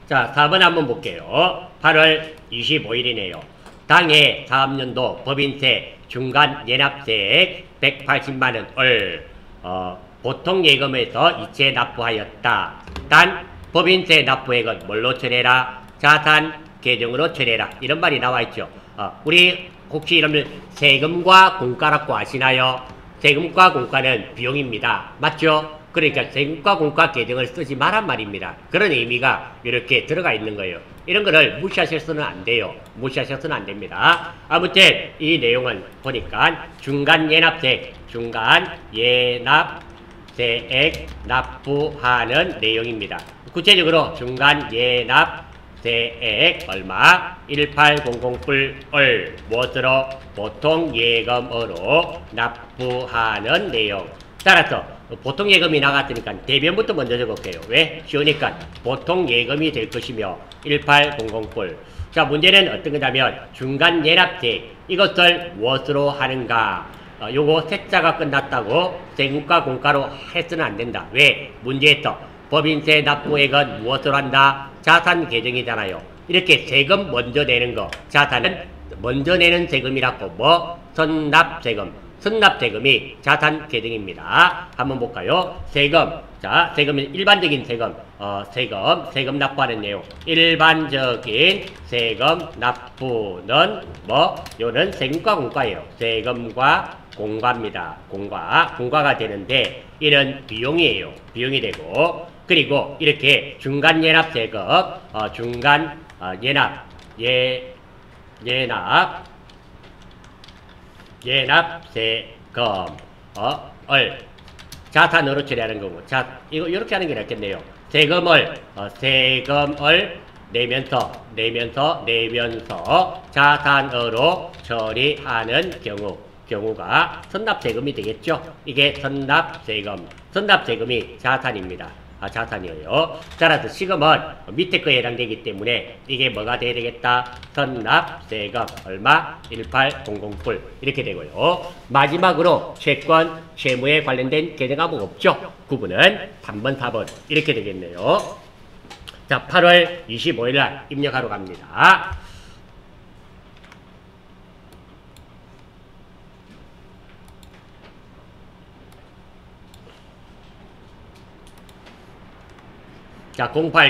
자, 4번 한번 볼게요. 8월 25일이네요. 당해 사업년도 법인세 중간 연합세액 180만원을 보통 예금에서 이체 납부하였다. 단 법인세 납부액은 뭘로 처리해라? 자산 계정으로 처리해라. 이런 말이 나와있죠. 우리 혹시 이러면 세금과 공과라고 아시나요? 세금과 공과는 비용입니다. 맞죠? 그러니까 세금과 공과 계정을 쓰지 말란 말입니다. 그런 의미가 이렇게 들어가 있는 거예요. 이런 거를 무시하셔서는 안 돼요. 무시하셔서는 안 됩니다. 아무튼 이 내용은 보니까 중간연합세액, 중간연합세액 납부하는 내용입니다. 구체적으로 중간연합세액 얼마? 1800불을 무엇으로? 보통 예금으로 납부하는 내용. 따라서 보통 예금이 나갔으니까 대변부터 먼저 적을게요. 왜? 쉬우니까 보통 예금이 될 것이며 1800불. 자, 문제는 어떤 거냐면 중간연합세액 이것을 무엇으로 하는가? 요거 세자가 끝났다고 세금과 공과로 해서는 안 된다. 왜? 문제에서 법인세 납부액은 무엇으로 한다? 자산 계정이잖아요. 이렇게 세금 먼저 내는 거, 자산은 먼저 내는 세금이라고 뭐? 선납세금. 선납세금이 자산 계정입니다. 한번 볼까요? 세금. 자, 세금은 일반적인 세금. 세금 납부하는 내용. 일반적인 세금 납부는 뭐? 요는 세금과 공과예요. 세금과 공과입니다. 공과가 되는데, 이는 비용이에요. 비용이 되고, 그리고 이렇게 중간연합세금, 연합세금을 자산으로 처리하는 거고. 자, 이거 이렇게 하는 게 낫겠네요. 세금을 내면서 자산으로 처리하는 경우가 선납세금이 되겠죠. 이게 선납세금이 자산입니다. 자산이에요. 따라서 시금은 밑에 거에 해당되기 때문에 이게 뭐가 돼야 되겠다? 선납세금 얼마? 1800불 이렇게 되고요. 마지막으로 채권, 채무에 관련된 계정 과목 없죠? 구분은 3번, 4번 이렇게 되겠네요. 자, 8월 25일 날 입력하러 갑니다. 자,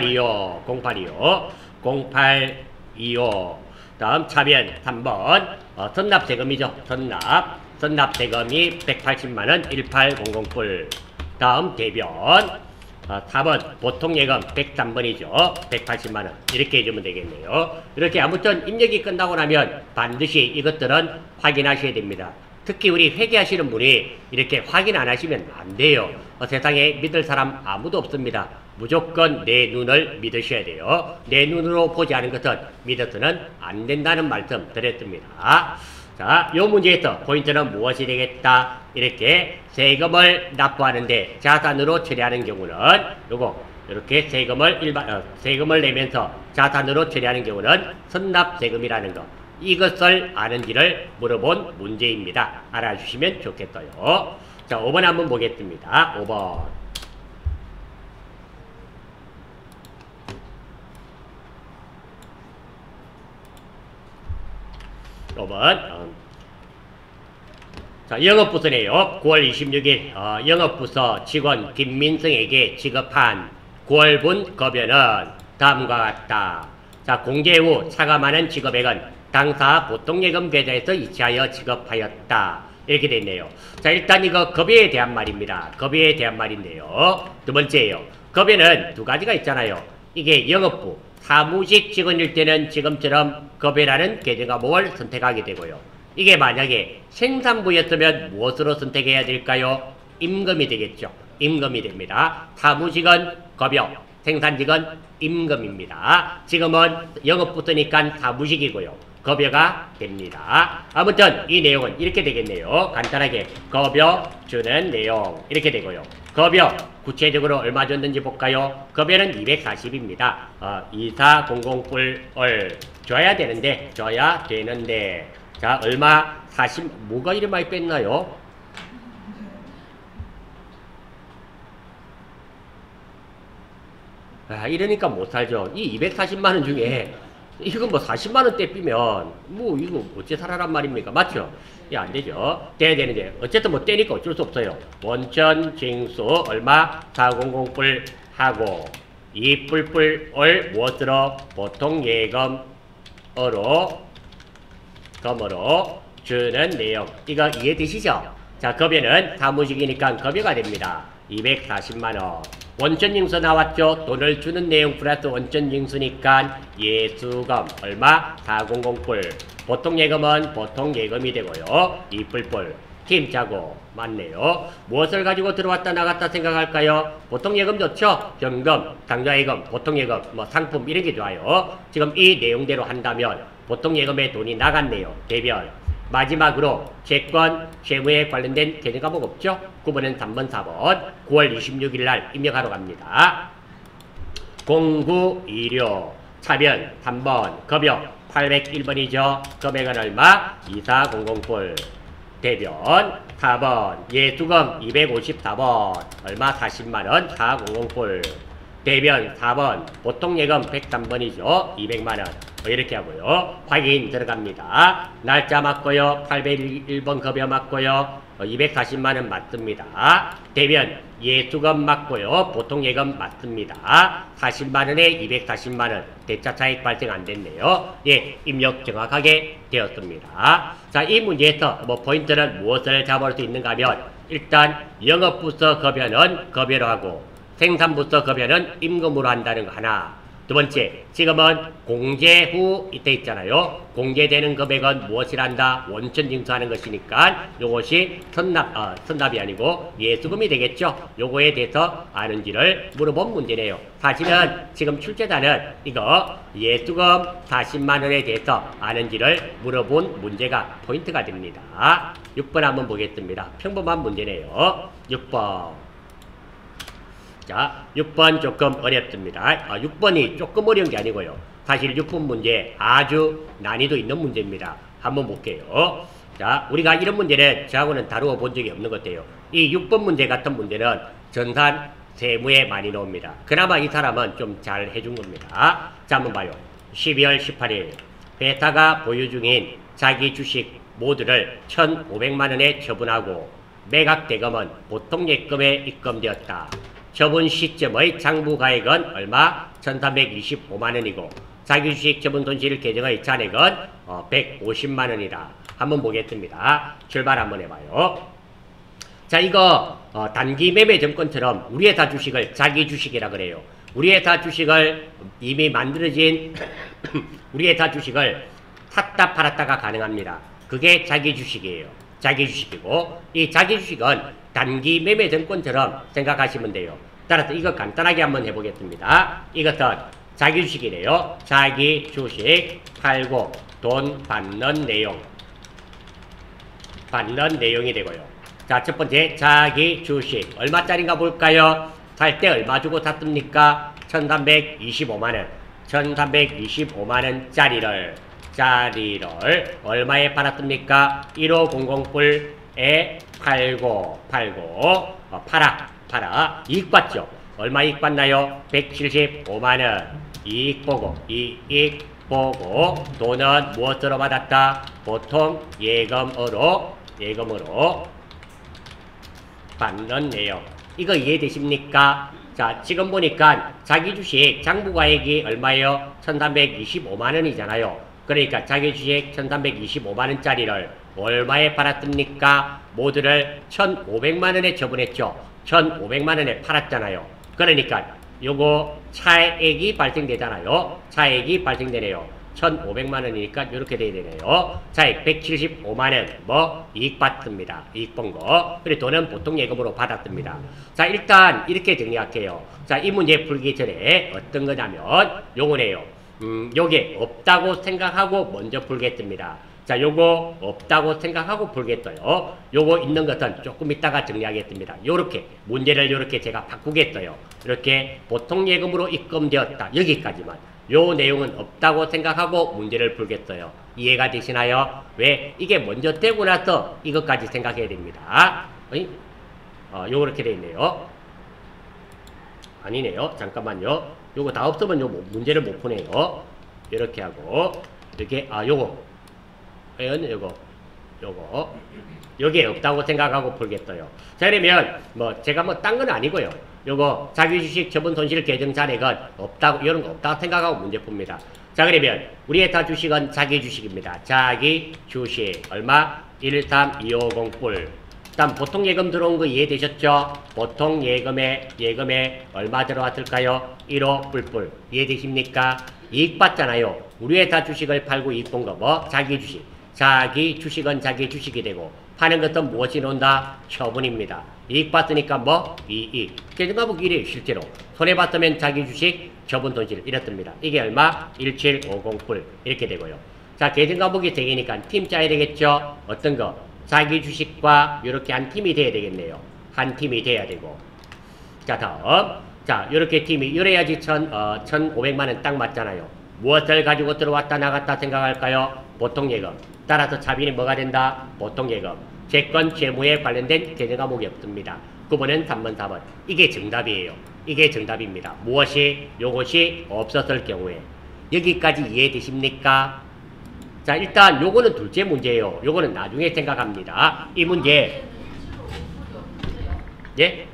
0825. 다음 차변 3번. 선납세금이죠. 선납세금이 180만원 1800불. 다음 대변. 4번 보통예금 103번이죠. 180만원. 이렇게 해주면 되겠네요. 이렇게 아무튼 입력이 끝나고 나면 반드시 이것들은 확인하셔야 됩니다. 특히 우리 회계하시는 분이 이렇게 확인 안 하시면 안 돼요. 세상에 믿을 사람 아무도 없습니다. 무조건 내 눈을 믿으셔야 돼요. 내 눈으로 보지 않은 것은 믿어서는 안 된다는 말씀 드렸습니다. 자, 요 문제에서 포인트는 무엇이 되겠다? 이렇게 세금을 납부하는데 자산으로 처리하는 경우는 요거 이렇게 세금을 내면서 자산으로 처리하는 경우는 선납세금이라는 거. 이것을 아는지를 물어본 문제입니다. 알아주시면 좋겠어요. 자, 5번 한번 보겠습니다. 5번. 5번. 자, 영업부서네요. 9월 26일 영업부서 직원 김민성에게 지급한 9월분 급여는 다음과 같다. 자, 공개 후 차감하는 지급액은 당사 보통예금 계좌에서 이체하여 지급하였다. 이렇게 되어 있네요. 자, 일단 이거 급여에 대한 말입니다. 급여에 대한 말인데요. 두 번째예요. 급여는 두 가지가 있잖아요. 이게 영업부, 사무직 직원일 때는 지금처럼 급여라는 계정 과목을 선택하게 되고요. 이게 만약에 생산부였으면 무엇으로 선택해야 될까요? 임금이 되겠죠. 임금이 됩니다. 사무직은 급여, 생산직은 임금입니다. 지금은 영업부서니까 사무직이고요. 급여가 됩니다. 아무튼 이 내용은 이렇게 되겠네요. 간단하게 급여 주는 내용 이렇게 되고요. 급여 구체적으로 얼마 줬는지 볼까요? 급여는 240입니다. 2400불을 줘야 되는데 자, 얼마? 40 뭐가 이리 많이 뺐나요? 이러니까 못 살죠. 이 240만 원 중에 이거 뭐 40만 원대 삐면 뭐 이거 어째 살아란 말입니까? 맞죠? 예, 안 되죠. 돼야 되는데 어쨌든 뭐 떼니까 어쩔 수 없어요. 원천 징수 얼마 400불 하고 이 뿔뿔을 무엇으로 보통 예금으로 금으로 주는 내용. 이거 이해되시죠? 자, 급여는 사무직이니까 급여가 됩니다. 240만 원. 원천징수 나왔죠? 돈을 주는 내용 플러스 원천징수니까 예수금 얼마? 400불. 보통 예금은 보통 예금이 되고요. 이 뿔뿔. 팀 짜고 맞네요. 무엇을 가지고 들어왔다 나갔다 생각할까요? 보통 예금 좋죠? 현금, 당좌예금, 보통 예금, 뭐 상품 이런 게 좋아요. 지금 이 내용대로 한다면 보통 예금에 돈이 나갔네요. 대별. 마지막으로 채권, 채무에 관련된 개념 과목 없죠? 9번은 3번, 4번 9월 26일 날 입력하러 갑니다. 공구, 의료, 차변 3번, 급여 801번이죠. 금액은 얼마? 2400불. 대변 4번, 예수금 254번 얼마? 40만원 400불. 대변 4번, 보통 예금 103번이죠. 200만원. 이렇게 하고요. 확인 들어갑니다. 날짜 맞고요. 801번 급여 맞고요. 240만원 맞습니다. 대변 예수금 맞고요. 보통 예금 맞습니다. 40만원에 240만원 대차 차익 발생 안 됐네요. 예, 입력 정확하게 되었습니다. 자, 이 문제에서 뭐 포인트는 무엇을 잡을 수 있는가 하면 일단 영업부서 급여는 급여로 하고 생산부서 급여는 임금으로 한다는 거 하나. 두 번째, 지금은 공제 후 이때 있잖아요. 공제되는 금액은 무엇이란다? 원천징수하는 것이니까 요것이 선납이 아니고 예수금이 되겠죠. 요거에 대해서 아는지를 물어본 문제네요. 사실은 지금 출제자는 이거 예수금 40만원에 대해서 아는지를 물어본 문제가 포인트가 됩니다. 6번 한번 보겠습니다. 평범한 문제네요. 6번. 자, 6번 조금 어렵습니다. 6번이 조금 어려운 게 아니고요. 사실 6번 문제 아주 난이도 있는 문제입니다. 한번 볼게요. 자, 우리가 이런 문제는 저하고는 다루어 본 적이 없는 것 같아요. 이 6번 문제 같은 문제는 전산 세무에 많이 나옵니다. 그나마 이 사람은 좀 잘 해준 겁니다. 자, 한번 봐요. 12월 18일 회사가 보유 중인 자기 주식 모두를 1,500만원에 처분하고 매각 대금은 보통 예금에 입금되었다. 처분 시점의 장부가액은 얼마? 1,325만원이고 자기주식 처분 손실 계정의 잔액은 150만원이다. 한번 보겠습니다. 출발 한번 해봐요. 자, 이거 단기 매매 증권처럼 우리 회사 주식을 자기 주식이라 그래요. 우리 회사 주식을 이미 만들어진 우리 회사 주식을 샀다 팔았다가 가능합니다. 그게 자기 주식이에요. 자기 주식이고 이 자기 주식은 단기 매매 증권처럼 생각하시면 돼요. 따라서 이거 간단하게 한번 해보겠습니다. 이것은 자기 주식이래요. 자기 주식 팔고 돈 받는 내용. 받는 내용이 되고요. 자, 첫 번째 자기 주식 얼마짜리인가 볼까요? 살 때 얼마 주고 샀습니까? 1,325만원. 1,325만원짜리를 얼마에 팔았습니까? 1500불에 팔고 팔아 이익 받죠. 얼마 이익 받나요? 175만원 이익 보고 돈은 무엇으로 받았다? 보통 예금으로 받는 내용. 이거 이해되십니까? 자, 지금 보니까 자기 주식 장부가액이 얼마예요? 1,325만원이잖아요. 그러니까 자기 주식 1,325만원짜리를 얼마에 팔았습니까? 모두를 1,500만원에 처분했죠. 1,500만원에 팔았잖아요. 그러니까 요거 차액이 발생되잖아요. 차액이 발생되네요. 1,500만원이니까 이렇게 돼야 되네요. 차액 175만원 뭐 이익 받습니다. 이익 본 거. 그리고 돈은 보통 예금으로 받았습니다. 자, 일단 이렇게 정리할게요. 자, 이 문제 풀기 전에 어떤 거냐면 요거네요. 요게 없다고 생각하고 먼저 풀겠습니다. 자, 요거 없다고 생각하고 풀겠어요. 요거 있는 것은 조금 이따가 정리하겠습니다. 요렇게 문제를 요렇게 제가 바꾸겠어요. 이렇게 보통 예금으로 입금되었다. 여기까지만. 요 내용은 없다고 생각하고 문제를 풀겠어요. 이해가 되시나요? 왜? 이게 먼저 되고 나서 이것까지 생각해야 됩니다. 요렇게 돼 있네요. 아니네요. 잠깐만요. 요거 다 없으면 요 문제를 못 푸네요. 이렇게 하고 이렇게 요거 요거 여기에 없다고 생각하고 풀겠어요. 자, 그러면 뭐 제가 뭐 딴 건 아니고요. 요거 자기 주식 처분 손실 계정 잔액은 없다고, 이런 거 없다고 생각하고 문제 풉니다. 자, 그러면 우리의 다 주식은 자기 주식입니다. 자기 주식 얼마? 13250 뿔. 일단 보통 예금 들어온 거 이해되셨죠? 보통 예금에 얼마 들어왔을까요? 1호 뿔뿔. 이해되십니까? 이익 받잖아요. 우리의 다 주식을 팔고 이익 본 거 뭐? 자기 주식. 자기 주식은 자기 주식이 되고 파는 것은 무엇이 나온다? 처분입니다. 이익 받으니까 뭐? 이익. 계정과목 1이에요. 실제로. 손해봤으면 자기 주식, 처분 손실 이렇습니다. 이게 얼마? 1750 뿔. 이렇게 되고요. 자, 계정과목이 3개니까 팀 짜야 되겠죠? 어떤 거? 자기 주식과 이렇게 한 팀이 돼야 되겠네요. 한 팀이 돼야 되고. 자, 다음. 자, 이렇게 팀이 이래야지 1,500만원 딱 맞잖아요. 무엇을 가지고 들어왔다 나갔다 생각할까요? 보통 예금. 따라서 차비는 뭐가 된다? 보통 예금. 채권 채무에 관련된 계정 과목이 없습니다. 9번은 3번 4번. 이게 정답이에요. 이게 정답입니다. 무엇이? 요것이 없었을 경우에. 여기까지 이해되십니까? 자, 일단 요거는 둘째 문제예요. 요거는 나중에 생각합니다. 이 문제. 예?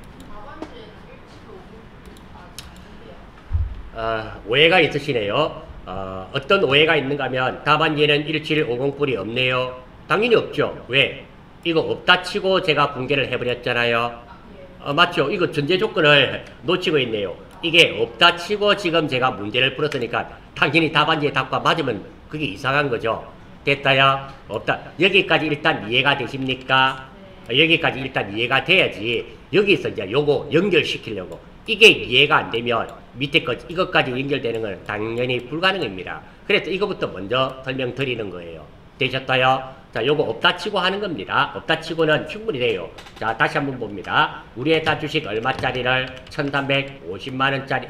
오해가 있으시네요. 어떤 오해가 있는가 하면 답안지에는 1750 뿔이 없네요. 당연히 없죠. 왜? 이거 없다 치고 제가 붕괴를 해버렸잖아요. 맞죠? 이거 전제 조건을 놓치고 있네요. 이게 없다 치고 지금 제가 문제를 풀었으니까 당연히 답안지에 답과 맞으면 그게 이상한 거죠. 됐다야? 없다. 여기까지 일단 이해가 되십니까? 여기까지 일단 이해가 돼야지 여기서 이제 요거 연결시키려고. 이게 이해가 안 되면 밑에 것 이것까지 연결되는 건 당연히 불가능입니다. 그래서 이거부터 먼저 설명드리는 거예요. 되셨어요? 자, 요거 없다 치고 하는 겁니다. 없다 치고는 충분히 돼요. 자, 다시 한번 봅니다. 우리의 다 주식 얼마짜리를 1350만원짜리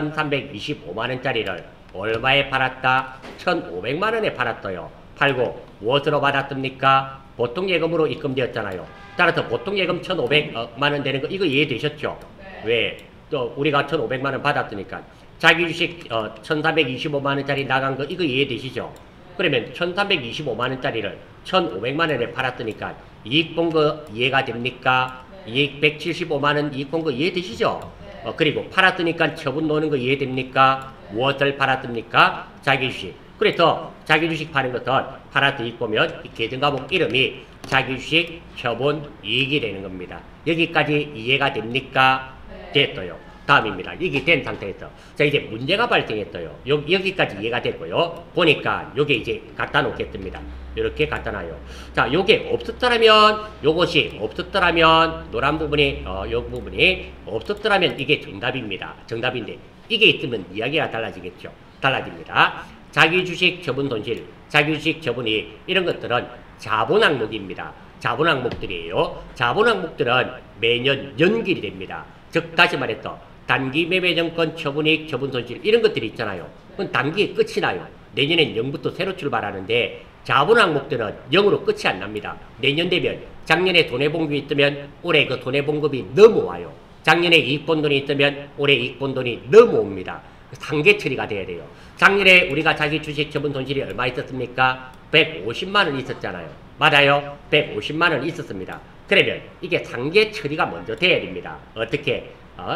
1325만원짜리를 얼마에 팔았다? 1500만원에 팔았어요. 팔고 무엇으로 받았습니까? 보통 예금으로 입금되었잖아요. 따라서 보통 예금 1500만원 되는 거 이거 이해되셨죠? 왜? 또 우리가 1500만원 받았으니까 자기 주식 1325만원짜리 나간 거 이거 이해되시죠? 그러면 1325만원짜리를 1500만원에 팔았으니까 이익 본 거 이해가 됩니까? 이익 175만원 이익 본 거 이해되시죠? 그리고 팔았으니까 처분 노는 거 이해됩니까? 무엇을 팔았습니까? 자기 주식. 그래서 자기 주식 파는 것은 팔아서 이익 보면 이 계정과목 이름이 자기 주식 처분 이익이 되는 겁니다. 여기까지 이해가 됩니까? 됐어요. 다음입니다. 이게 된 상태에서 자, 이제 문제가 발생했어요. 여기까지 이해가 됐고요. 보니까 요게 이제 갖다 놓겠습니다. 이렇게 갖다 놔요. 자, 요게 없었더라면 요것이 없었더라면 노란 부분이 요 부분이 없었더라면 이게 정답입니다. 정답인데 이게 있으면 이야기가 달라지겠죠. 달라집니다. 자기 주식 처분 손실, 자기 주식 처분이 이런 것들은 자본 항목입니다. 자본 항목들이에요. 자본 항목들은 매년 연결이 됩니다. 즉 다시 말해서 단기 매매정권 처분이익 처분손실 이런 것들이 있잖아요. 그건 단기에 끝이 나요. 내년엔 0부터 새로 출발하는데 자본 항목들은 0으로 끝이 안 납니다. 내년 되면 작년에 돈해본급이 있으면 올해 그 돈해본급이 넘어와요. 작년에 이익 본 돈이 있으면 올해 이익 본 돈이 넘어옵니다. 상계 처리가 돼야 돼요. 작년에 우리가 자기 주식 처분 손실이 얼마 있었습니까? 150만원 있었잖아요. 맞아요? 150만원 있었습니다. 그러면 이게 상계 처리가 먼저 돼야 됩니다. 어떻게?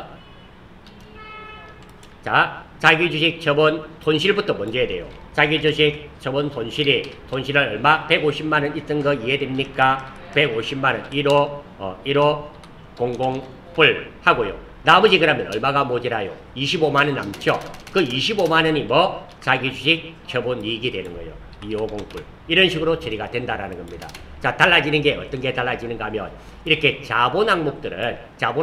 자, 자기 주식 처분 손실부터 먼저 해야 돼요. 자기 주식 처분 손실을 얼마? 150만원 있던 거 이해됩니까? 150만원 1호 00불 하고요. 나머지 그러면 얼마가 모자라요? 25만원 남죠? 그 25만원이 뭐? 자기 주식 처분 이익이 되는 거예요. 250불. 이런 식으로 처리가 된다라는 겁니다. 자, 달라지는 게 어떤 게 달라지는가 하면 이렇게 자본 항목들은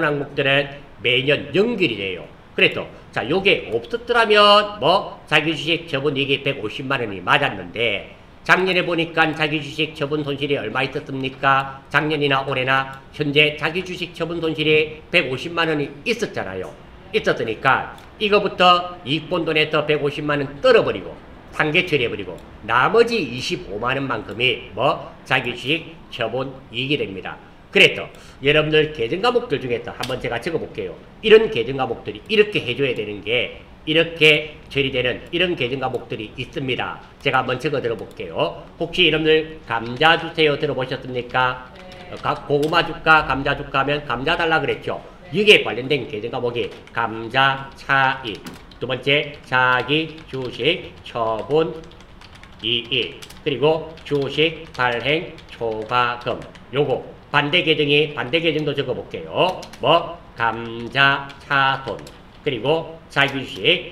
매년 연결이 돼요. 그래서 자, 요게 없었더라면 뭐 자기 주식 처분 이익이 150만원이 맞았는데 작년에 보니까 자기 주식 처분 손실이 얼마 있었습니까? 작년이나 올해나 현재 자기 주식 처분 손실이 150만원이 있었잖아요. 있었으니까 이거부터 이익 본 돈에서 150만원 떨어버리고 상계 처리해버리고 나머지 25만원만큼이 뭐 자기 주식 처분 이익이 됩니다. 그래서 여러분들 계정 과목들 중에서 한번 제가 적어볼게요. 이런 계정 과목들이 이렇게 해줘야 되는 게 이렇게 처리되는 이런 계정 과목들이 있습니다. 제가 한번 적어 들어볼게요. 혹시 여러분들 감자 주세요 들어보셨습니까? 고구마 줄까 감자 줄까 하면 감자 달라 그랬죠. 여기에 관련된 계정 과목이 감자 차익, 두 번째 자기 주식 처분 이익, 그리고 주식 발행 초과금. 요거 반대 계정도 적어볼게요. 뭐 감자 차손, 그리고 자기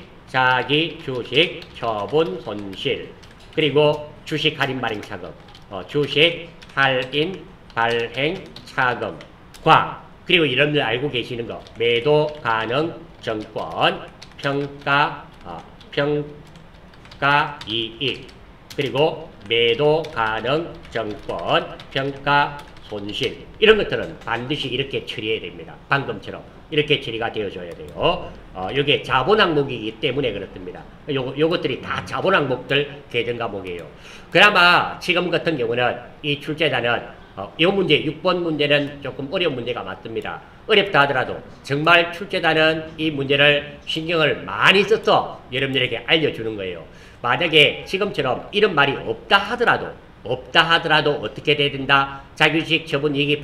주식 처분 손실, 그리고 주식 할인 발행 차금, 주식 할인 발행 차금과, 그리고 여러분들 알고 계시는 거 매도 가능 정권 평가 이익, 그리고 매도 가능 정권 평가 손실, 이런 것들은 반드시 이렇게 처리해야 됩니다. 방금처럼 이렇게 처리가 되어줘야 돼요. 이게 자본 항목이기 때문에 그렇습니다. 요것들이 다 자본 항목들 계정 과목이에요. 그나마 지금 같은 경우는 이 출제자는 이 문제 6번 문제는 조금 어려운 문제가 맞습니다. 어렵다 하더라도 정말 출제자는 이 문제를 신경을 많이 써서 여러분들에게 알려주는 거예요. 만약에 지금처럼 이런 말이 없다 하더라도 어떻게 돼야 된다? 자기 주식 처분 이익이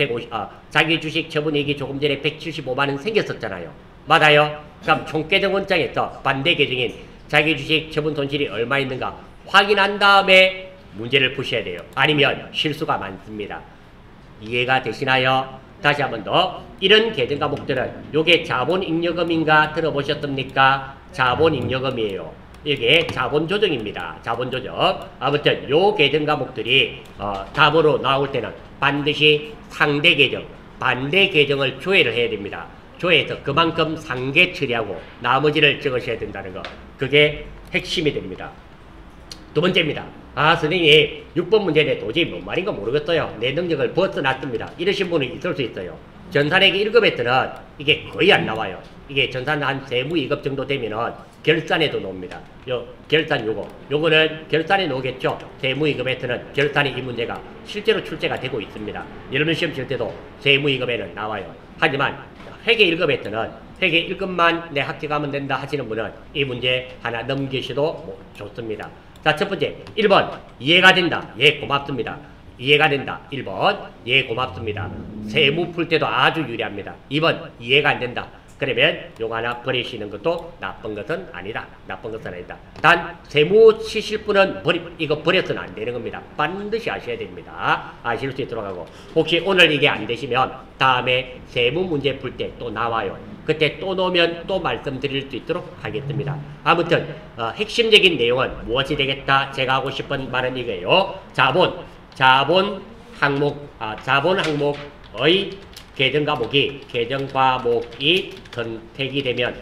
조금 전에 175만 원 생겼었잖아요. 맞아요? 그럼 총계정 원장에서 반대 계정인 자기 주식 처분 손실이 얼마 있는가 확인한 다음에 문제를 푸셔야 돼요. 아니면 실수가 많습니다. 이해가 되시나요? 다시 한 번 더. 이런 계정 과목들은 요게 자본잉여금인가 들어보셨습니까? 자본잉여금이에요. 이게 자본조정입니다. 자본조정. 아무튼 요 계정 과목들이 답으로 나올 때는 반드시 상대 계정, 반대 계정을 조회를 해야 됩니다. 조회해서 그만큼 상계 처리하고 나머지를 적으셔야 된다는 거. 그게 핵심이 됩니다. 두 번째입니다. 선생님 6번 문제는 도저히 뭔 말인가 모르겠어요. 내 능력을 벗어났습니다. 이러신 분이 있을 수 있어요. 전산회계 1급에 때는 이게 거의 안 나와요. 이게 전산 한 세무 2급 정도 되면은 결산에도 나옵니다. 요거는 결산에 나오겠죠. 세무 2급에서는 결산이 이 문제가 실제로 출제가 되고 있습니다. 여러분 시험 칠 때도 세무 2급에는 나와요. 하지만 회계 1급에서는 회계 1급만 내 합격하면 된다 하시는 분은 이 문제 하나 넘기셔도 좋습니다. 자, 첫 번째 1번 이해가 된다. 예, 고맙습니다. 이해가 된다. 1번 예, 고맙습니다. 세무 풀 때도 아주 유리합니다. 2번 이해가 안 된다. 그러면 요거 하나 버리시는 것도 나쁜 것은 아니다. 단 세무 치실 분은 이거 버려서는 안 되는 겁니다. 반드시 아셔야 됩니다. 아실 수 있도록 하고, 혹시 오늘 이게 안 되시면 다음에 세무 문제 풀 때 또 나와요. 그때 또 놓으면 또 말씀드릴 수 있도록 하겠습니다. 아무튼 핵심적인 내용은 무엇이 되겠다? 제가 하고 싶은 말은 이거예요. 자본 항목의 계정 과목이 선택이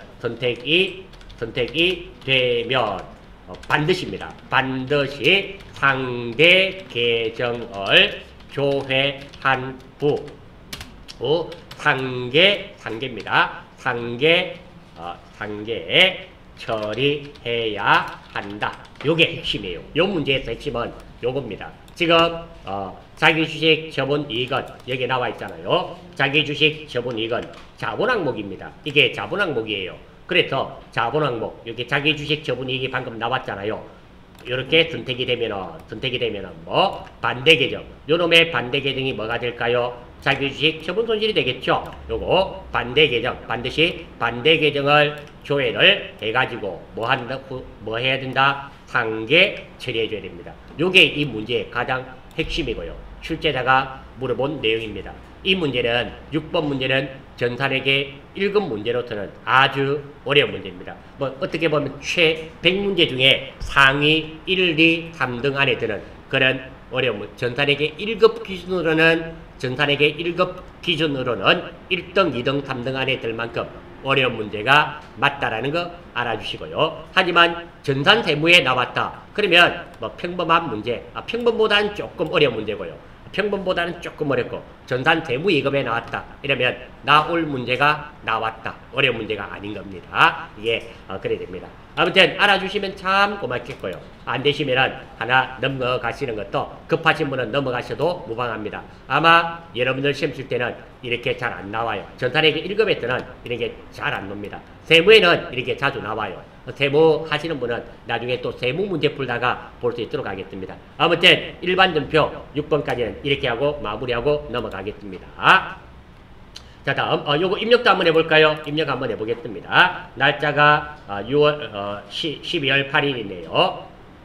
되면 반드시입니다. 반드시 상대 계정을 조회한 후 상계입니다. 상계 처리해야 한다. 요게 핵심이에요. 요 문제에서 핵심은 요겁니다. 지금 자기 주식 처분 이익은 여기 나와 있잖아요. 자기 주식 처분 이익은 자본 항목입니다. 이게 자본 항목이에요. 그래서 자본 항목, 여기 자기 주식 처분 이익이 방금 나왔잖아요. 이렇게 선택이 되면은 뭐 반대 계정, 요놈의 반대 계정이 뭐가 될까요? 자기 주식 처분 손실이 되겠죠. 요거 반대 계정, 반드시 반대 계정을 조회를 해가지고 뭐 해야 된다? 상계 처리해줘야 됩니다. 요게 이 문제의 가장 핵심이고요. 출제자가 물어본 내용입니다. 이 문제는 6번 문제는 전산회계 1급 문제로서는 아주 어려운 문제입니다. 뭐 어떻게 보면 최 100문제 중에 상위 1, 2, 3등 안에 드는 그런 어려운 문제. 전산회계 1급 기준으로는 1등, 2등, 3등 안에 들 만큼 어려운 문제가 맞다라는 거 알아주시고요. 하지만 전산세무에 나왔다. 그러면 뭐 평범한 문제, 평범보다는 조금 어려운 문제고요. 평범보다는 조금 어렵고 전산세무 2급에 나왔다. 이러면 나올 문제가 나왔다. 어려운 문제가 아닌 겁니다. 이게 그래야 됩니다. 아무튼 알아주시면 참 고맙겠고요. 안 되시면은 하나 넘어가시는 것도, 급하신 분은 넘어가셔도 무방합니다. 아마 여러분들 시험 칠 때는 이렇게 잘 안 나와요. 전산회계 1급에서는 이렇게 잘 안 놉니다. 세무에는 이렇게 자주 나와요. 세무 하시는 분은 나중에 또 세무 문제 풀다가 볼 수 있도록 하겠습니다. 아무튼 일반 전표 6번까지는 이렇게 하고 마무리하고 넘어가겠습니다. 자, 다음 요거 입력도 한번 해볼까요? 입력 한번 해보겠습니다. 날짜가 12월 8일이네요.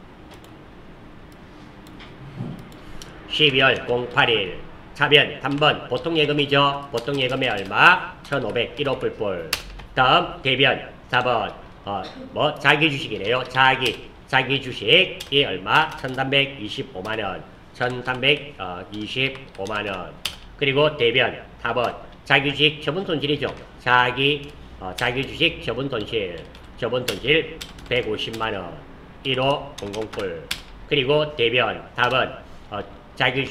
12월 08일. 차변 3번 보통예금이죠. 보통예금의 얼마? 1,500 1호 뿔뿔. 다음 대변 4번 자기 주식이네요. 자기 주식이 얼마? 1,325만원. 1,325만원. 그리고 대변 4번 자기 주식 처분 손실이죠. 자기 주식 처분 손실 150만원. 1호 00뿔. 그리고 대변 4번 자기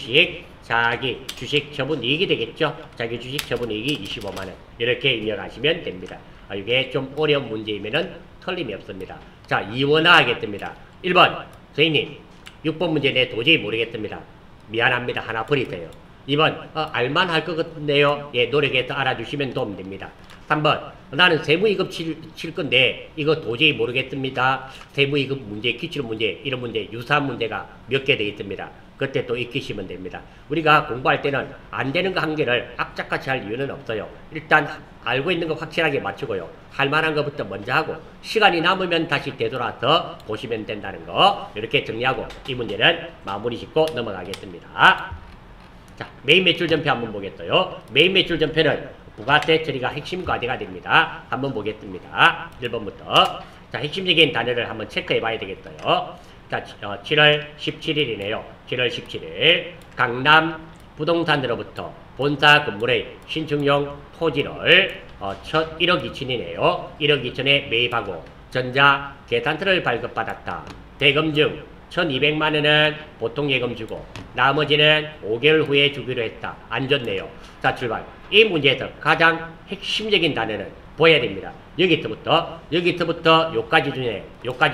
주식 처분 이익이 되겠죠. 자기 주식 처분 이익이 25만원. 이렇게 입력하시면 됩니다. 이게 좀 어려운 문제이면은 틀림이 없습니다. 자, 이원화 하겠습니다. 1번 선생님 6번 문제 내 도저히 모르겠습니다. 미안합니다. 하나 버리세요. 2번 알만할 것 같은데요. 예, 노력해서 알아주시면 도움됩니다. 3번 나는 세무이급 칠 건데 이거 도저히 모르겠습니다. 세무이급 문제, 기출 문제, 이런 문제, 유사한 문제가 몇 개 되겠습니다. 그때 또 익히시면 됩니다. 우리가 공부할 때는 안 되는 거 한 개를 악착같이 할 이유는 없어요. 일단 알고 있는 거 확실하게 맞추고요. 할 만한 것부터 먼저 하고 시간이 남으면 다시 되돌아서 보시면 된다는 거 이렇게 정리하고 이 문제는 마무리 짓고 넘어가겠습니다. 자, 메인 매출 전표 한번 보겠어요. 메인 매출 전표는 부가세 처리가 핵심 과제가 됩니다. 한번 보겠습니다. 1번부터. 자, 핵심적인 단어를 한번 체크해 봐야 되겠어요. 자, 7월 17일이네요. 7월 17일. 강남 부동산으로부터 본사 건물의 신축용 토지를 1억 2천이네요. 1억 2천에 매입하고 전자 계산서를 발급받았다. 대금 중 1,200만원은 보통예금 주고 나머지는 5개월 후에 주기로 했다. 안 줬네요. 자, 출발. 이 문제에서 가장 핵심적인 단어는 보여야 됩니다. 여기서부터 요까지 중에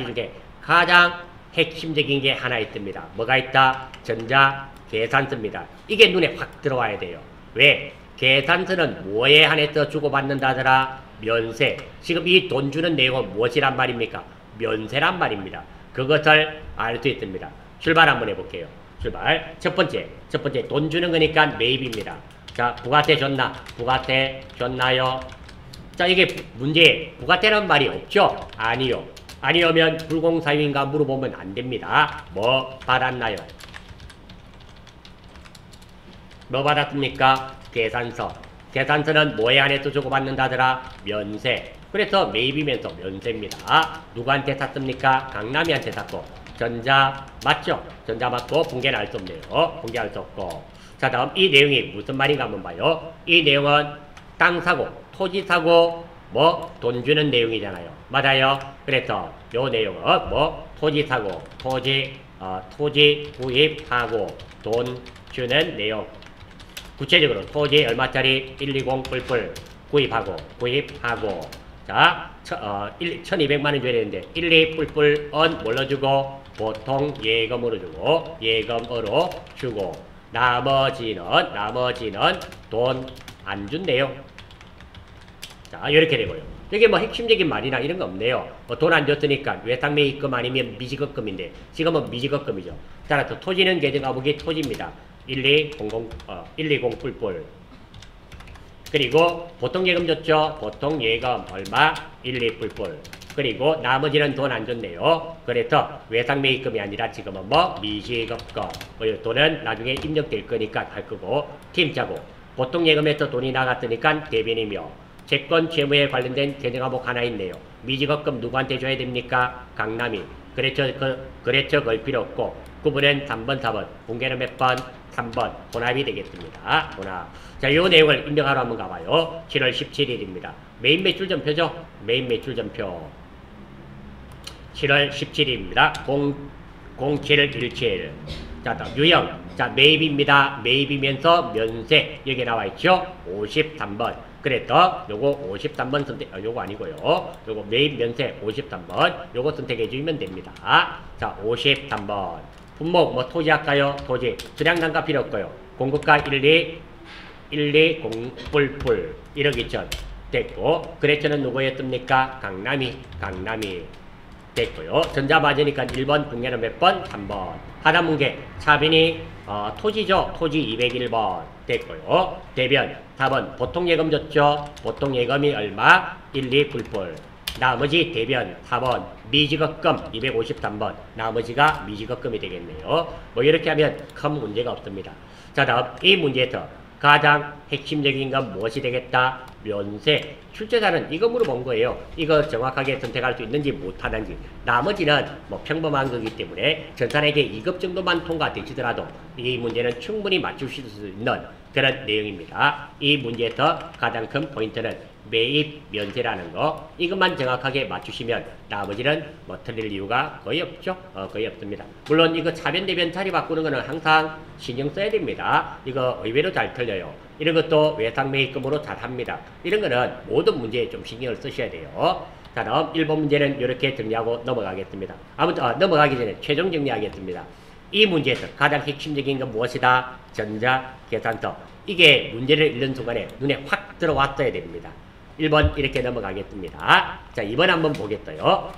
가장 핵심적인 게 하나 있습니다. 뭐가 있다? 전자 계산서입니다. 이게 눈에 확 들어와야 돼요. 왜? 계산서는 뭐에 한해서 주고받는다더라? 면세. 지금 이 돈 주는 내용은 무엇이란 말입니까? 면세란 말입니다. 그것을 알 수 있습니다. 출발 한번 해볼게요. 출발. 첫 번째 돈 주는 거니까 매입입니다. 자, 부가세 줬나? 부가세 줬나요? 자, 이게 문제. 부가세라는 말이 없죠? 아니요. 아니오면 불공사유인가 물어보면 안 됩니다. 뭐 받았나요? 뭐 받았습니까? 계산서. 계산서는 뭐에 한해서 주고받는다더라? 면세. 그래서 매입이면서 면세입니다. 누구한테 샀습니까? 강남이한테 샀고. 전자 맞죠? 전자 맞고 붕괴는 알 수 없네요. 붕괴할 수 없고. 자, 다음 이 내용이 무슨 말인가 한번 봐요. 이 내용은 땅 사고, 토지 사고, 뭐 돈 주는 내용이잖아요. 맞아요. 그래서 요 내용은 뭐 토지 사고, 토지 구입하고 돈 주는 내용. 구체적으로 토지 얼마짜리 120 뿔뿔 구입하고 자, 1,200만원 줘야 되는데 1, 2 뿔뿔은 뭘로 주고 보통 예금으로 주고 나머지는 돈 안 준대요. 자, 이렇게 되고요. 여기 뭐 핵심적인 말이나 이런 거 없네요. 돈 안 줬으니까 외상매입금 아니면 미지급금인데 지금은 미지급금이죠. 따라서 토지는 계정가복이 토지입니다. 120 뿔뿔. 그리고 보통예금 줬죠. 보통예금 얼마? 1, 2 뿔뿔. 그리고 나머지는 돈 안 줬네요. 그래서 외상매입금이 아니라 지금은 뭐 미지급금. 돈은 나중에 입력될 거니까 할 거고 팀 짜고 보통예금에서 돈이 나갔으니까 대변이며 채권 채무에 관련된 계정과목 하나 있네요. 미지급금 누구한테 줘야 됩니까? 강남이. 거래처 걸 필요 없고 구분은 3번, 4번. 붕괴는 몇 번? 3번. 혼합이 되겠습니다. 혼합. 자, 요 내용을 입력하러 한번 가봐요. 7월 17일입니다. 메인 매출 전표죠? 메인 매출 전표. 7월 17일입니다. 0717. 자, 다음 유형. 자, 매입입니다. 매입이면서 면세. 여기 나와있죠? 53번. 그래서 요거 53번 선택, 요거 아니고요. 요거 매입 면세 53번. 요거 선택해 주시면 됩니다. 자, 53번. 품목 뭐 토지 할까요? 토지. 수량단가 필요 없고요. 공급가 120 뿔뿔 1억 2천 됐고 거래처는 누구였습니까? 강남이. 됐고요. 전자 맞으니까 1번, 국내는 몇 번? 3번. 하단 문제 차빈이 토지죠. 토지 201번 됐고요. 대변 4번 보통 예금 줬죠. 보통 예금이 얼마? 1, 2 뿔뿔. 나머지 대변 4번 미지급금 253번. 나머지가 미지급금이 되겠네요. 뭐 이렇게 하면 큰 문제가 없습니다. 자, 다음 이 문제에서 가장 핵심적인 건 무엇이 되겠다? 면세. 출제자는 이거 물어본 거예요. 이거 정확하게 선택할 수 있는지 못하는지. 나머지는 뭐 평범한 거기 때문에 전산에게 2급 정도만 통과되시더라도 이 문제는 충분히 맞추실 수 있는 그런 내용입니다. 이 문제에서 가장 큰 포인트는 매입 면세라는 거. 이것만 정확하게 맞추시면 나머지는 뭐 틀릴 이유가 거의 없죠. 거의 없습니다. 물론 이거 차변 대변 자리 바꾸는 거는 항상 신경 써야 됩니다. 이거 의외로 잘 틀려요. 이런 것도 외상 매입금으로 잘 합니다. 이런 거는 모든 문제에 좀 신경을 쓰셔야 돼요. 자, 다음 1번 문제는 이렇게 정리하고 넘어가겠습니다. 아무튼 넘어가기 전에 최종 정리하겠습니다. 이 문제에서 가장 핵심적인 건 무엇이다? 전자 계산서. 이게 문제를 읽는 순간에 눈에 확 들어왔어야 됩니다. 1번 이렇게 넘어가겠습니다. 자, 2번 한번 보겠어요.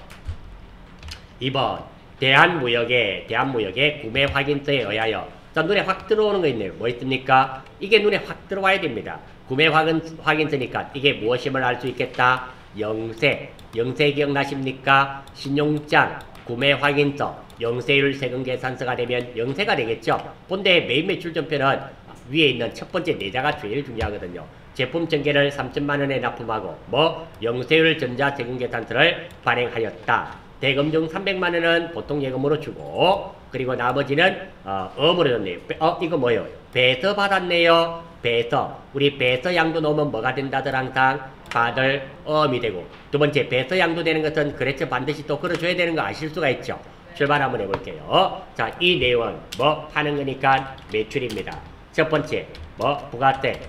2번 대한무역의 구매 확인서에 의하여. 자, 눈에 확 들어오는 거 있네요. 뭐 있습니까? 이게 눈에 확 들어와야 됩니다. 구매 확인서니까 이게 무엇임을 알 수 있겠다? 영세. 영세 기억나십니까? 신용장, 구매 확인서, 영세율 세금 계산서가 되면 영세가 되겠죠. 본대 매입 매출 전표는 위에 있는 첫 번째 내자가 제일 중요하거든요. 제품 전개를 3천만 원에 납품하고 영세율 전자 세금 계산서를 발행하였다. 대금 중 300만 원은 보통 예금으로 주고 그리고 나머지는 어음으로 줬네요. 이거 뭐예요? 배서 받았네요. 배서. 우리 배서 양도 넣으면 뭐가 된다들 항상 받을 어음이 되고 두 번째 배서 양도 되는 것은 그랬죠. 반드시 또 걸어줘야 되는 거 아실 수가 있죠. 출발 한번 해볼게요. 자, 이 내용은 뭐 하는 거니까 매출입니다. 첫 번째 부가세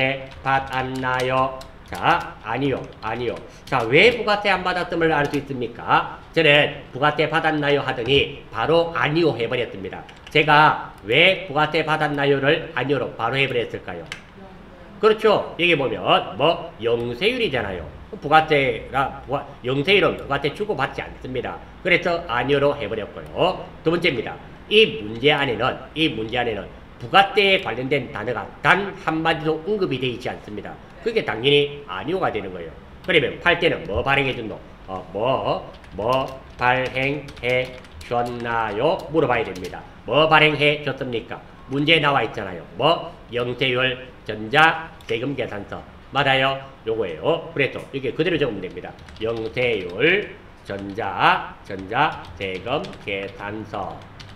받았나요? 자, 아니요. 자, 왜 부가세 안 받았음을 알 수 있습니까? 저는 부가세 받았나요 하더니 바로 아니요 해버렸습니다. 제가 왜 부가세 받았나요를 아니요로 바로 해버렸을까요? 그렇죠. 여기 보면 영세율이잖아요. 영세율은 부가세 주고받지 않습니다. 그래서 아니요로 해버렸고요. 두 번째입니다. 이 문제 안에는 부가세에 관련된 단어가 단 한마디도 언급이 되어 있지 않습니다. 그게 당연히 아니오가 되는 거예요. 그러면 팔 때는 뭐 발행해 줬노? 뭐 발행해 줬나요? 물어봐야 됩니다. 뭐 발행해 줬습니까? 문제에 나와 있잖아요. 영세율 전자 세금 계산서. 맞아요? 요거예요. 그래서 이게 그대로 적으면 됩니다. 영세율 전자 세금 계산서.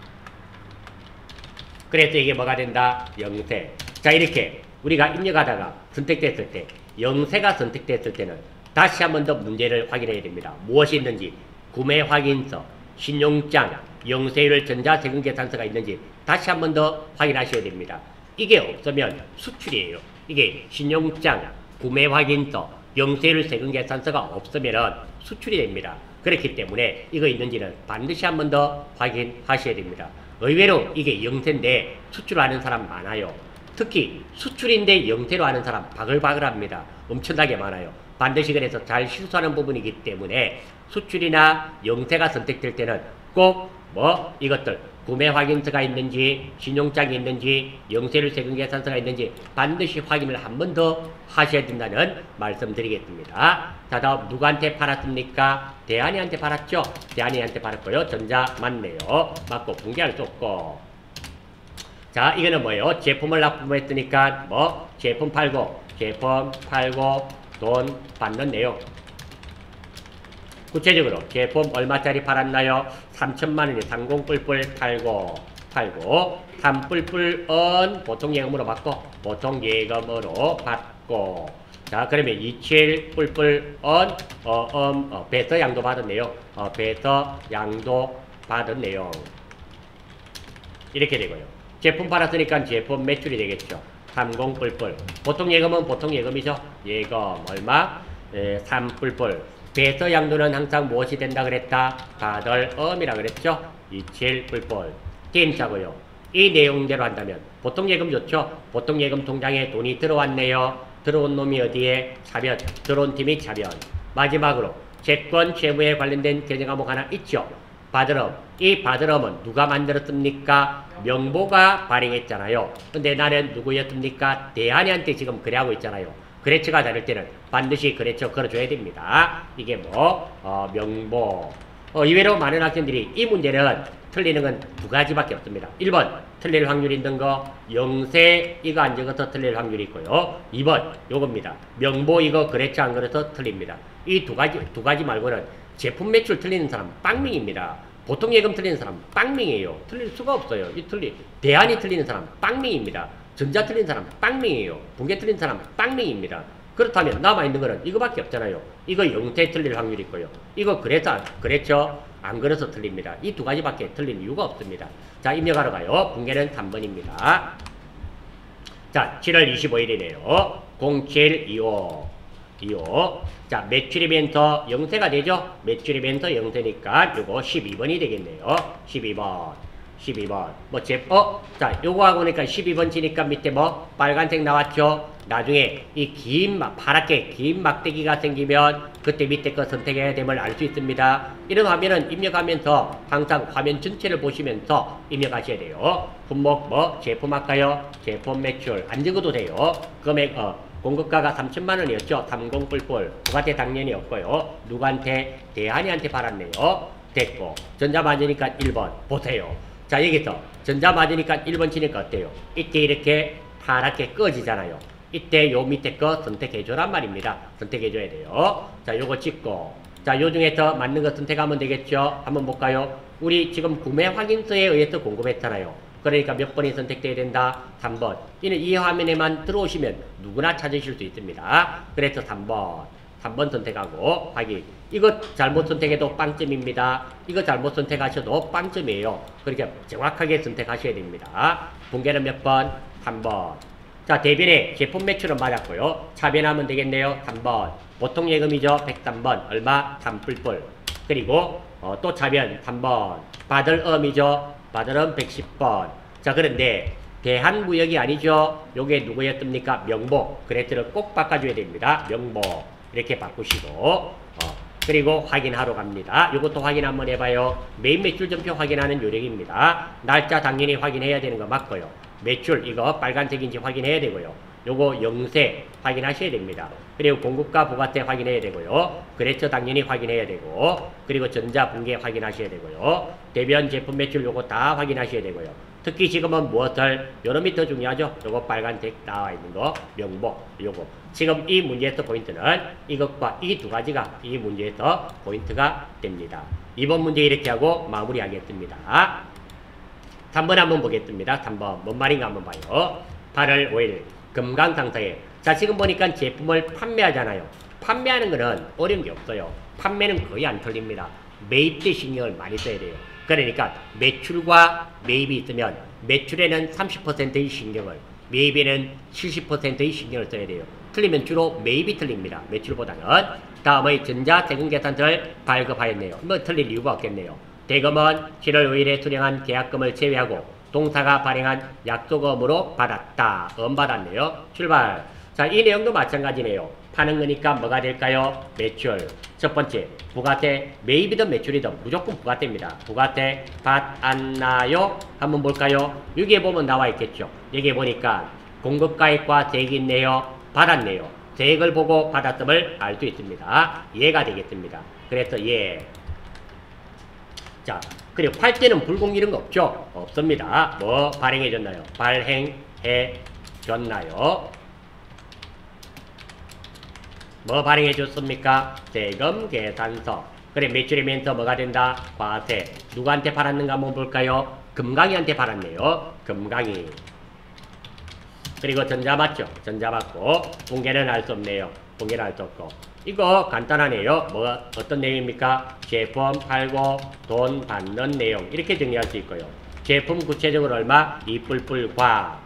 그래서 이게 뭐가 된다? 영세. 자, 이렇게 우리가 입력하다가 선택됐을 때 영세가 선택됐을 때는 다시 한 번 더 문제를 확인해야 됩니다. 무엇이 있는지 구매 확인서, 신용장, 영세율 전자세금 계산서가 있는지 다시 한 번 더 확인하셔야 됩니다. 이게 없으면 수출이에요. 이게 신용장, 구매 확인서, 영세율 세금 계산서가 없으면 수출이 됩니다. 그렇기 때문에 이거 있는지는 반드시 한 번 더 확인하셔야 됩니다. 의외로 이게 영세인데 수출하는 사람 많아요. 특히 수출인데 영세로 하는 사람 바글바글합니다. 엄청나게 많아요. 반드시 그래서 잘 실수하는 부분이기 때문에 수출이나 영세가 선택될 때는 꼭 이것들 구매 확인서가 있는지 신용장이 있는지 영세율 세금 계산서가 있는지 반드시 확인을 한 번 더 하셔야 된다는 말씀드리겠습니다. 자, 다음 누구한테 팔았습니까? 대한이한테 팔았죠? 대한이한테 팔았고요. 전자 맞네요. 맞고 공개할 수 없고. 자, 이거는 뭐예요? 제품을 납품했으니까 제품 팔고 돈 받는 내용. 구체적으로 제품 얼마짜리 팔았나요? 3천만 원이 30 뿔뿔 팔고 3뿔뿔은 보통 예금으로 받고 보통 예금으로 받고. 자, 그러면 27 뿔뿔은 배서 양도 받은 내용. 배서 양도 받은 내용. 이렇게 되고요. 제품 팔았으니까 제품 매출이 되겠죠. 30 뿔뿔. 보통 예금은 보통 예금이죠. 예금 얼마? 3 뿔뿔. 배서 양도는 항상 무엇이 된다 그랬다? 받을 어음이라 그랬죠. 27 뿔뿔. 게임차고요. 이 내용대로 한다면 보통 예금 좋죠. 보통 예금 통장에 돈이 들어왔네요. 들어온 놈이 어디에? 차변. 들어온 팀이 차변. 마지막으로 채권, 채무에 관련된 개정 과목 하나 있죠. 받으럼. 이 받으럼은 누가 만들었습니까? 명보가 발행했잖아요. 근데 나는 누구였습니까? 대한이한테 지금 거래하고 있잖아요. 거래처가 다를 때는 반드시 거래처 걸어줘야 됩니다. 이게 명보. 이외로 많은 학생들이 이 문제는 틀리는 건 두 가지밖에 없습니다. 1번 틀릴 확률이 있는 거 영세 이거 안 적어서 틀릴 확률이 있고요. 2번 요겁니다. 명보 이거 거래처 안 걸어서 틀립니다. 이 두 가지 말고는 제품 매출 틀리는 사람 빵명입니다. 보통 예금 틀리는 사람 빵명이에요. 틀릴 수가 없어요. 대안이 틀리는 사람 빵명입니다. 전자 틀린 사람 빵명이에요. 붕괴 틀린 사람 빵명입니다. 그렇다면 남아있는 거는 이거밖에 없잖아요. 이거 영세 틀릴 확률이 있고요. 이거 거래처 안 걸어서 틀립니다. 이 두 가지밖에 틀릴 이유가 없습니다. 자, 입력하러 가요. 붕괴는 3번입니다. 자, 7월 25일이네요. 0725. 자, 매출이면 더 영세가 되죠? 매출이면 더 영세니까 요거 12번이 되겠네요. 12번. 자, 요거 하고 보니까 12번 치니까 밑에 빨간색 나왔죠? 나중에 이 파랗게 긴 막대기가 생기면 그때 밑에 거 선택해야 됨을 알 수 있습니다. 이런 화면은 입력하면서 항상 화면 전체를 보시면서 입력하셔야 돼요. 품목 제품 할까요? 제품 매출 안 적어도 돼요. 금액 공급가가 3천만원이었죠. 30 뿔뿔. 누구한테 당연히 없고요. 누구한테? 대한이한테 팔았네요. 됐고. 전자 맞으니까 1번. 보세요. 자, 여기서 전자 맞으니까 1번 치니까 어때요? 이때 이렇게 파랗게 꺼지잖아요. 이때 요 밑에 거 선택해줘란 말입니다. 선택해줘야 돼요. 자, 요거 찍고. 자, 요 중에서 맞는 거 선택하면 되겠죠? 한번 볼까요? 우리 지금 구매 확인서에 의해서 공급했잖아요. 그러니까 몇 번이 선택돼야 된다? 3번. 이는 이 화면에만 들어오시면 누구나 찾으실 수 있습니다. 그래서 3번 선택하고 확인. 이거 잘못 선택해도 빵점입니다. 이거 잘못 선택하셔도 빵점이에요. 그러니까 정확하게 선택하셔야 됩니다. 붕괴는 몇 번? 3번. 자, 대변에 제품 매출은 맞았고요. 차변하면 되겠네요. 3번. 보통 예금이죠. 103번. 얼마? 3뿔뿔. 그리고 또 차변 3번. 받을 음이죠. 받을음 110번. 자, 그런데 대한무역이 아니죠. 요게 누구였습니까? 명보. 그래트를 꼭 바꿔줘야 됩니다. 명보. 이렇게 바꾸시고 그리고 확인하러 갑니다. 이것도 확인 한번 해봐요. 매입 매출 전표 확인하는 요령입니다. 날짜 당연히 확인해야 되는 거 맞고요. 매출 이거 빨간색인지 확인해야 되고요. 요거 영세 확인하셔야 됩니다. 그리고 공급가 부가세 확인해야 되고요. 거래처 당연히 확인해야 되고 그리고 전자 붕괴 확인하셔야 되고요. 대변 제품 매출 요거 다 확인하셔야 되고요. 특히 지금은 무엇을 요놈이 더 중요하죠. 요거 빨간색 나와 있는 거 명보 요거 지금 이 문제에서 포인트는 이것과 이 두 가지가 이 문제에서 포인트가 됩니다. 이번 문제 이렇게 하고 마무리하겠습니다. 3번 한번 보겠습니다. 3번 뭔 말인가 한번 봐요. 8월 5일 금강상사에 자 지금 보니까 제품을 판매하잖아요. 판매하는 거는 어려운 게 없어요. 판매는 거의 안 틀립니다. 매입 때 신경을 많이 써야 돼요. 그러니까 매출과 매입이 있으면 매출에는 30%의 신경을 매입에는 70%의 신경을 써야 돼요. 틀리면 주로 매입이 틀립니다. 매출보다는. 다음의 전자세금계산서를 발급하였네요. 뭐 틀릴 이유가 없겠네요. 대금은 7월 5일에 수령한 계약금을 제외하고 동사가 발행한 약속금으로 받았다. 받았네요. 출발. 자, 이 내용도 마찬가지네요. 파는 거니까 뭐가 될까요? 매출. 첫 번째, 부가세, 매입이든 매출이든 무조건 부가세입니다. 부가세 받았나요? 한번 볼까요? 여기에 보면 나와 있겠죠. 여기에 보니까 공급가액과 세액이 있네요. 받았네요. 세액을 보고 받았음을 알 수 있습니다. 예가 되겠습니다. 그래서 예. 자, 그리고 팔 때는 불공 이런 거 없죠? 없습니다. 뭐 발행해줬나요? 발행해줬나요? 뭐 발행해줬습니까? 세금 계산서. 그래 매출이면서 뭐가 된다? 과세. 누구한테 팔았는가 한번 볼까요? 금강이한테 팔았네요. 금강이. 그리고 전자 맞죠? 전자 맞고 붕괴는 알 수 없네요. 붕괴는 알 수 없고 이거 간단하네요. 뭐 어떤 내용입니까? 제품 팔고 돈 받는 내용 이렇게 정리할 수 있고요. 제품 구체적으로 얼마? 20뿔뿔과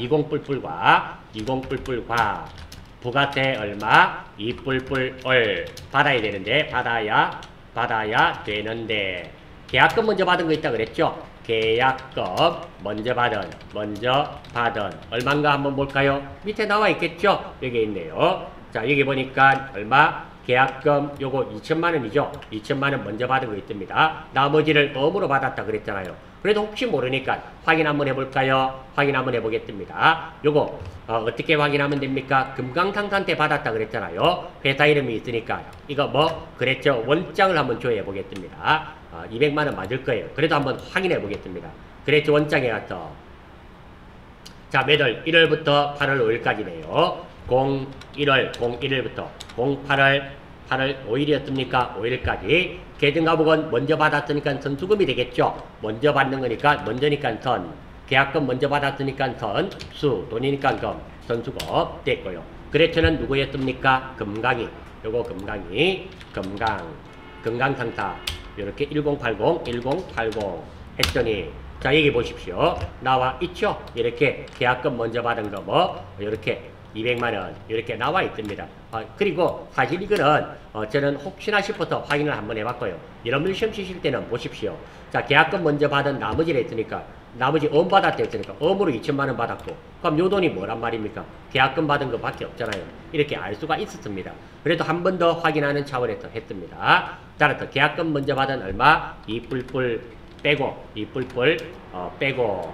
20뿔뿔과 부가세 얼마? 2뿔뿔을 받아야 되는데 받아야 되는데 계약금 먼저 받은 거 있다 그랬죠? 계약금 먼저 받은 얼마인가 한번 볼까요? 밑에 나와 있겠죠? 여기 있네요. 자 여기 보니까 얼마? 계약금 요거 2천만 원이죠. 2천만 원 먼저 받은 거 있습니다. 나머지를 엄으로 받았다 그랬잖아요. 그래도 혹시 모르니까 확인 한번 해볼까요? 확인 한번 해보겠습니다. 요거 어떻게 확인하면 됩니까? 금강탕산태 받았다 그랬잖아요. 회사 이름이 있으니까 이거 뭐 그랬죠. 원장을 한번 조회해 보겠습니다. 200만 원 맞을 거예요. 그래도 한번 확인해 보겠습니다. 그랬죠. 원장에 가서 자 매달 1월부터 8월 5일까지네요. 01월 01일부터 08월 5일이었습니까? 5일까지 계등가복은 먼저 받았으니까 선수금이 되겠죠. 먼저 받는 거니까 먼저니까 선 계약금 먼저 받았으니까 선 수 돈이니까 금 선수금 됐고요. 거래처는 누구였습니까? 금강이 요거 금강이 금강상사 이렇게 1080 했더니 자 여기 보십시오. 나와 있죠. 이렇게 계약금 먼저 받은 거 뭐 이렇게 200만원 이렇게 나와 있습니다. 그리고 사실 이거는 저는 혹시나 싶어서 확인을 한번 해봤고요. 여러분들 시험 치실 때는 보십시오. 자 계약금 먼저 받은 나머지를 했으니까 나머지 받았다 했으니까 음으로 2천만원 받았고 그럼 요 돈이 뭐란 말입니까? 계약금 받은 거 밖에 없잖아요. 이렇게 알 수가 있었습니다. 그래도 한 번 더 확인하는 차원에서 했습니다. 따라서 계약금 먼저 받은 얼마? 이 뿔뿔 빼고 이 뿔뿔 빼고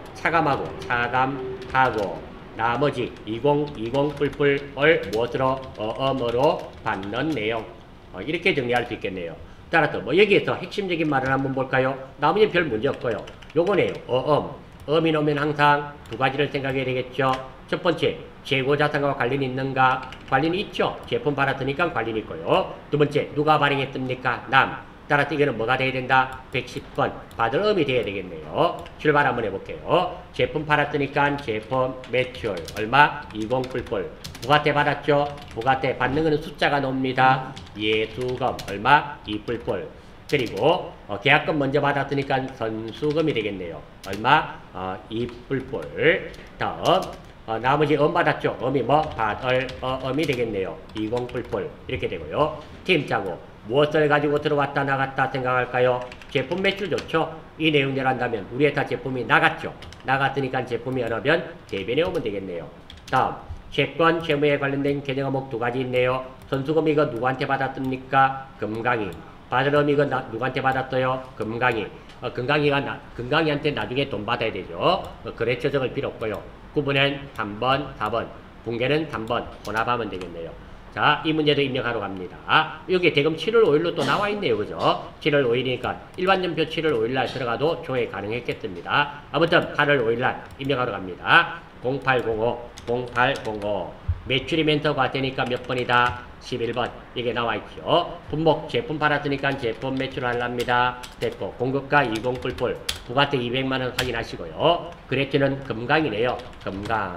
차감하고 나머지 2020 뿔뿔을 무엇으로 어음으로 받는 내용 이렇게 정리할 수 있겠네요. 따라서 뭐 여기에서 핵심적인 말을 한번 볼까요? 나머지는 별 문제 없고요. 요거네요. 음이 나오면 항상 두 가지를 생각해야 되겠죠. 첫 번째 재고자산과 관련이 있는가? 관련이 있죠. 제품 팔았으니까 관련이 있고요. 두 번째 누가 발행했습니까? 남. 따라서 이거는 뭐가 돼야 된다? 110번 받을 음이 돼야 되겠네요. 출발 한번 해볼게요. 제품 팔았으니까 제품 매출 얼마? 20 뿔뿔 부가세 받았죠? 부가세 받는 거는 숫자가 나옵니다. 예수금 얼마? 2 뿔뿔 그리고 계약금 먼저 받았으니까 선수금이 되겠네요. 얼마? 2 뿔뿔 다음 나머지 받았죠? 음이 뭐? 받을 음이 되겠네요. 20 뿔뿔 이렇게 되고요. 팀 짜고 무엇을 가지고 들어왔다 나갔다 생각할까요? 제품 매출 좋죠? 이 내용대로 한다면 우리 회사 제품이 나갔죠? 나갔으니까 제품이 여러면 대변에 오면 되겠네요. 다음 채권, 채무에 관련된 개정 과목 두 가지 있네요. 선수금 이거 누구한테 받았습니까? 금강이. 받을 음 이거 누구한테 받았어요? 금강이. 금강이한테 나중에 돈 받아야 되죠. 거래처 적을 필요 없고요. 구분은 3번, 4번, 붕괴는 3번 혼합하면 되겠네요. 자, 이 문제도 입력하러 갑니다. 여기 대금 7월 5일로 또 나와 있네요. 그죠? 7월 5일이니까 일반전표 7월 5일날 들어가도 조회 가능했겠습니다. 아무튼 8월 5일날 입력하러 갑니다. 0805 매출이면 과세니까 몇 번이다? 11번 이게 나와 있죠. 분목 제품 팔았으니까 제품 매출 하랍니다. 됐고 공급가 20 뿔뿔 부가세 200만원 확인하시고요. 그레트는 금강이네요. 금강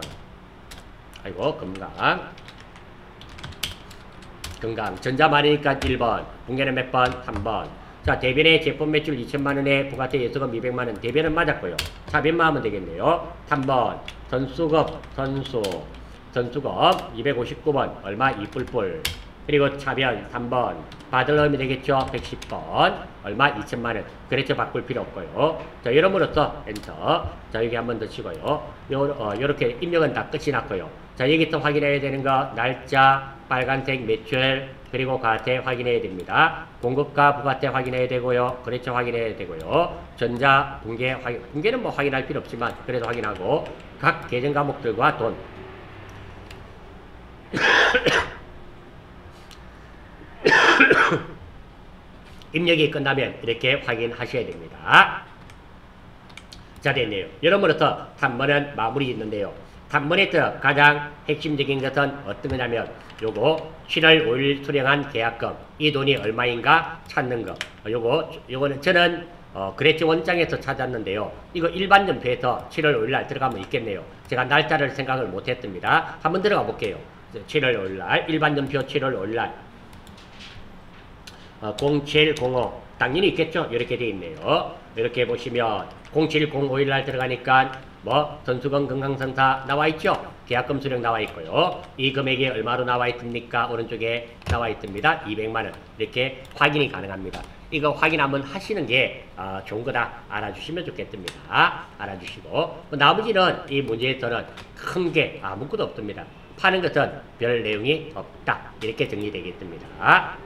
전자말이니까 1번 붕괴는 몇 번? 3번 자 대변의 제품 매출 2천만원에 부가세 예수금 200만원 대변은 맞았고요. 차변만 하면 되겠네요. 3번 선수금 259번 얼마? 2뿔뿔 그리고 차변 3번 받을 음이 되겠죠. 110번 얼마? 2천만원 그래서 바꿀 필요 없고요. 자 여러분으로서 엔터 자 여기 한 번 더 치고요. 요렇게 입력은 다 끝이 났고요. 자 여기서 확인해야 되는 거 날짜 빨간색 매출 그리고 과세 확인해야 됩니다. 공급가 부가세 확인해야 되고요. 거래처 확인해야 되고요. 전자 붕괴는 뭐 확인할 필요 없지만 그래도 확인하고 각 계정 과목들과 돈 입력이 끝나면 이렇게 확인하셔야 됩니다. 자 됐네요. 여러분으로서 3번은 마무리 있는데요. 3번에서 가장 핵심적인 것은 어떤 거냐면 요거 7월 5일 수령한 계약금 이 돈이 얼마인가 찾는 거 요거는 저는 거래처 원장에서 찾았는데요. 이거 일반 전표에서 7월 5일날 들어가면 있겠네요. 제가 날짜를 생각을 못했습니다. 한번 들어가 볼게요. 7월 5일날 일반 전표 7월 5일날 0705 당연히 있겠죠. 이렇게 돼 있네요. 이렇게 보시면 0705일날 들어가니까 뭐 선수금 건강상사 나와 있죠. 계약금 수령 나와 있고요. 이 금액이 얼마로 나와 있습니까? 오른쪽에 나와 있습니다. 200만원 이렇게 확인이 가능합니다. 이거 확인 한번 하시는 게 좋은 거다 알아주시면 좋겠습니다. 알아주시고 나머지는 이 문제에서는 큰 게 아무것도 없습니다. 파는 것은 별 내용이 없다 이렇게 정리되겠습니다.